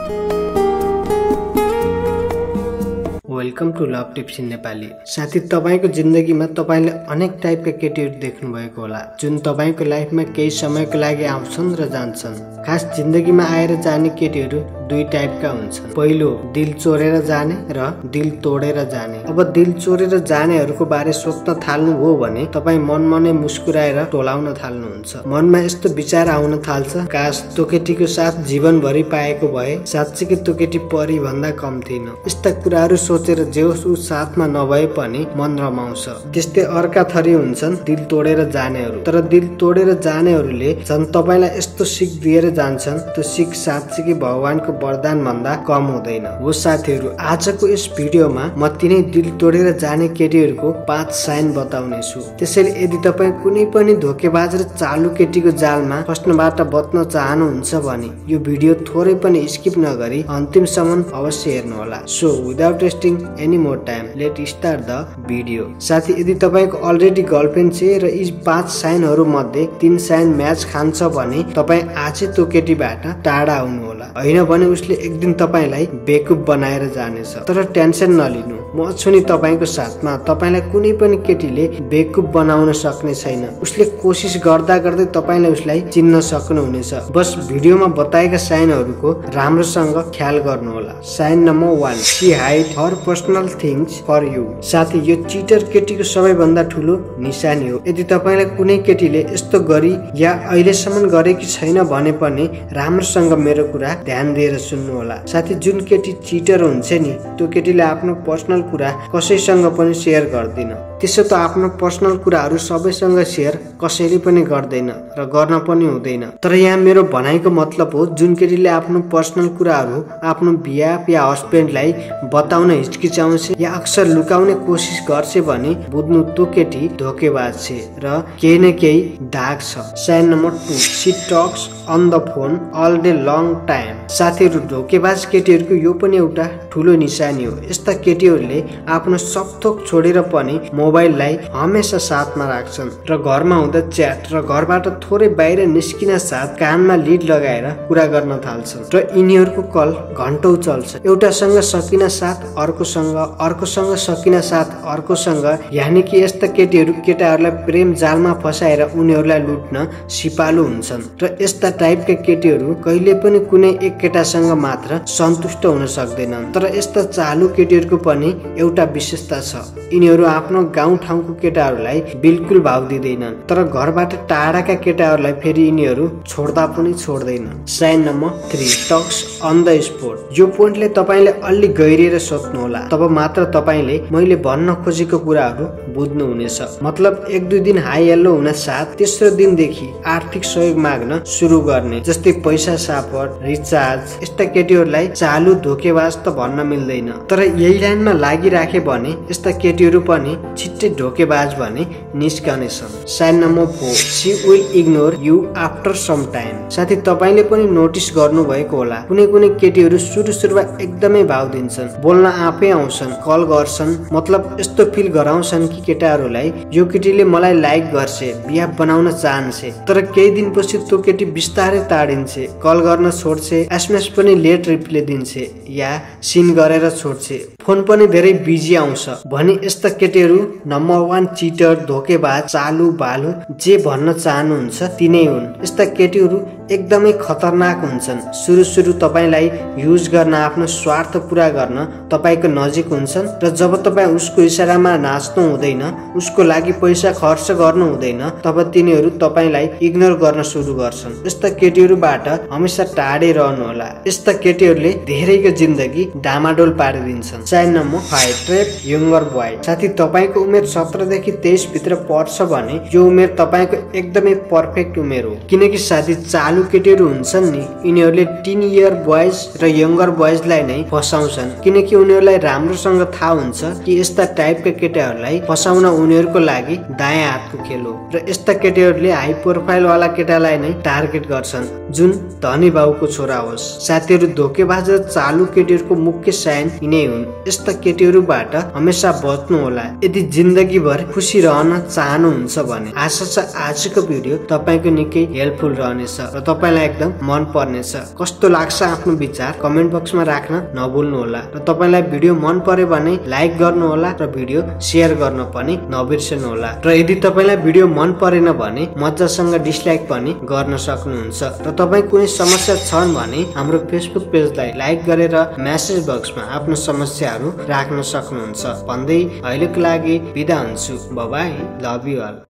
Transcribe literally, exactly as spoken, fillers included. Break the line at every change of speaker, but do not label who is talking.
Welcome to love tips in Nepali. साथी, तपाईको जिन्दगीमा तपाईले अनेक टाइपका केटीहरू देख्नु भएको होला, जुन तपाईको लाइफमा केही समयको लागि आउँछन् र जान्छन्। खास जिन्दगीमा आएर जाने केटीहरू दुई टाइपका हुन्छन्। पहिलो, दिल चोरेर जाने र दिल तोडेर जाने। अब दिल चोरेर जानेहरूको बारे सोच्न थाल्नु हो भने तपाई मनमनै मुस्कुराएर टोलाउन थाल्नुहुन्छ। मनमा यस्तो विचार आउन थाल्छ, काश त्यो केटीको साथ जीवनभरि पाएको भए साँच्चै त्यो केटी परी भन्दा कम थिएन। यस्ता कुराहरू सोचेर जेहोस् उ साथमा नभए पनि मन रमाउँछ। त्यस्तै अर्का थरी हुन्छन् दिल तोडेर जानेहरू। तर दिल तोडेर जानेहरूले झन् तपाईलाई यस्तो सिक दिएर जान्छन्, त्यो सिक साँच्चै भगवानको वरदान भन्दा कम हुँदैन। हो साथीहरू, आजको यस भिडियोमा म तिनै दिल तोडेर जाने केटीहरूको पाँच साइन बताउने छु। त्यसैले यदि तपाईँ कुनै पनि धोकेबाज र चालु केटीको जालमा फस्नबाट बच्न चाहनुहुन्छ भने यो भिडियो थोरै पनि स्किप नगरी अन्तिमसम्म अवश्य हेर्नुहोला। So without wasting any more time, let start the video. साथी, यदि तपाईको अलरेडी गर्लफ्रेन्ड छ र यी पाँच साइनहरू मध्ये तीन साइन म्याच खान्छ भने तपाईँ आजै त्यो केटीबाट टाढा आउनु होला, होइन भने उसले एक दिन तपाईलाई बेकुफ बनाएर जानेछ। तर टेन्सन नलिनु, म छु नि तपाईको साथमा। तपाईलाई कुनै पनि केटीले बेकुफ बनाउन सक्ने छैन। उसले कोसिस गर्दा गर्दै तपाईलाई उसलाई चिन्न सक्नुहुनेछ। बस भिडियोमा बताएका साइनहरूको राम्रोसँग ख्याल गर्नुहोला। Sign number one, she hide her personal things for you. साथी, यो चिटर केटीको सबैभन्दा ठुलो निशानी हो। यदि तपाईलाई कुनै केटीले यस्तो गरी या अहिलेसम्म गरेकी छैन भने पनि राम्रोसँग मेरो कुरा ध्यान दिएर सुन्नु होला। साथी, जुन केटी चिटर हुन्छ नि, त्यो केटीले आफ्नो पर्सनल कुरा कसैसँग पनि सेयर गर्दैन। त्यसो त आफ्नो पर्सनल कुराहरू सबैसँग सेयर कसैले पनि गर्दैन र गर्न पनि हुँदैन। तर यहाँ मेरो भनाइको मतलब हो, जुन केटीले आफ्नो पर्सनल कुराहरू आफ्नो बिहा या हस्बेन्डलाई बताउन हिचकिचाउँछ या अक्सर लुकाउने कोसिस गर्छ भने बुझ्नु त्यो केटी धोकेबाज छ र केही न केही दाग छ। Sign number two, she talks on the phone all day long time. साथीहरू, धोकेबाज केटीहरूको यो पनि एउटा ठुलो निशानी हो। यस्ता केटीहरूले आफ्नो सब थोक छोडेर पनि मोबाइललाई हमेसा साथमा राख्छन् र घरमा हुँदा च्याट र घरबाट थोरै बाहिर निस्किन साथ कानमा लिड लगाएर कुरा गर्न थाल्छन् र यिनीहरूको कल घन्टौं चल्छ। एउटासँग सकिन साथ अर्कोसँग, अर्कोसँग सकिन साथ अर्कोसँग। यानि कि यस्ता केटीहरू केटाहरूलाई प्रेम जालमा फसाएर उनीहरूलाई लुट्न सिपालु हुन्छन् र यस्ता टाइपका केटीहरू कहिले पनि कुनै एक केटासँग मात्र सन्तुष्ट हुन सक्दैनन्। तर यस्ता चालु केटीहरूको पनि एउटा विशेषता छ, यिनीहरू आफ्नो गाउँ ठाउँको केटाहरूलाई बिल्कुल भाव दिँदैनन्, तर घरबाट टाढाका केटाहरूलाई फेरि यिनीहरू छोड्दा पनि छोड्दैनन्। Sign number three, talks on the spot. यो पोइन्टले तपाईँले अलि गहिरिएर सोच्नु होला, तब मात्र तपाईँले मैले भन्न खोजेको कुराहरू बुझ्नुहुनेछ। मतलब एक दुई दिन हाई हेल्लो हुन साथ तेस्रो दिनदेखि आर्थिक सहयोग माग्न सुरु गर्ने, जस्तै पैसा सापट, रिचार्ज। यस्ता केटीहरूलाई चालु धोकेबाज त भन्न मिल्दैन, तर यही लाइनमा लागिराखे भने यस्ता केटीहरू पनि छिट्टै धोकेबाज भने निस्कनेछन्। Sign number four, she will ignore you after some time. साथी, तपाईले पनि नोटिस गर्नु भएको होला, कुनै कुनै केटीहरू सुरु सुरुमा एकदमै भाव दिन्छन्, बोल्न आफै आउँछन्, कल गर्छन्, मतलब यस्तो फिल गराउँछन् कि केटाहरूलाई यो केटीले मलाई लाइक गर्छ, बिहा बनाउन चाहन्छ। तर केही दिनपछि त्यो केटी बिस्तारै टाढिन्छ, कल गर्न छोड्छ, एसएमएस पनि लेट रिप्लाई दिन्छ या सिन गरेर छोड्छ, फोन पनि धेरै बिजी आउँछ भने यस्ता केटीहरू नम्बर वान चिटर, धोकेबाज, चालु बालु जे भन्न चाहनुहुन्छ तिनै हुन्। यस्ता केटीहरू एकदमै खतरनाक हुन्छन्। सुरु सुरु तपाईलाई युज गर्न, आफ्नो स्वार्थ पुरा गर्न तपाईको नजिक हुन्छन् र जब तपाईँ उसको इसारामा नाच्नु हुँदैन, उसको लागि पैसा खर्च गर्नु हुँदैन, तब तिनीहरू तपाईलाई इग्नोर गर्न सुरु गर्छन्। यस्ता केटीहरूबाट हमेसा टाढै रहनु होला। यस्ता केटीहरूले धेरैको जिन्दगी डामाडोल पारिदिन्छन्। Sign number five, trap younger boy. साथी, तपाईको उमेर सत्रदेखि तेइस भित्र पर्छ भने यो उमेर तपाईको एकदमै पर्फेक्ट उमेर हो। किनकि साथी, चालु केटीहरू हुन्छन् नि, यिनीहरूले टिन इयर बोइज र यङ्गर बोइजलाई नै फसाउँछन्, किनकि उनीहरूलाई राम्रोसँग थाहा हुन्छ कि यस्ता टाइपका केटाहरूलाई फसाउन उनीहरूको लागि दायाँ हातको खेल हो र यस्ता केटीहरूले हाई प्रोफाइल वाला केटालाई नै टार्गेट गर्छन्, जुन धनी बाउको छोरा होस्। साथीहरू, धोकेबाज र चालु केटीहरूको मुख्य साइन यिनै हुन्। यस्ता केटीहरूबाट हमेसा बच्नु होला यदि जिन्दगीभर खुसी रहन चाहनुहुन्छ भने। आशा छ आजको भिडियो तपाईको निकै हेल्पफुल रहनेछ र तपाईलाई एकदम मन पर्नेछ। कस्तो लाग्छ आफ्नो विचार कमेन्ट बक्समा राख्न नभुल्नु होला र तपाईलाई भिडियो मन पर्यो भने लाइक गर्नु होला र भिडियो शेयर गर्न पनि नबिर्सनु होला र यदि तपाईलाई भिडियो मन परेन भने मजासँग डिसलाइक पनि गर्न सक्नुहुन्छ र तपाई कुनै समस्या छन् भने हाम्रो फेसबुक पेजलाई लाइक गरेर मेसेज बक्समा आफ्नो समस्याहरू राख्न सक्नुहुन्छ भन्दै अहिलेको लागि बिदा हुन्छु। Bye bye, love you all.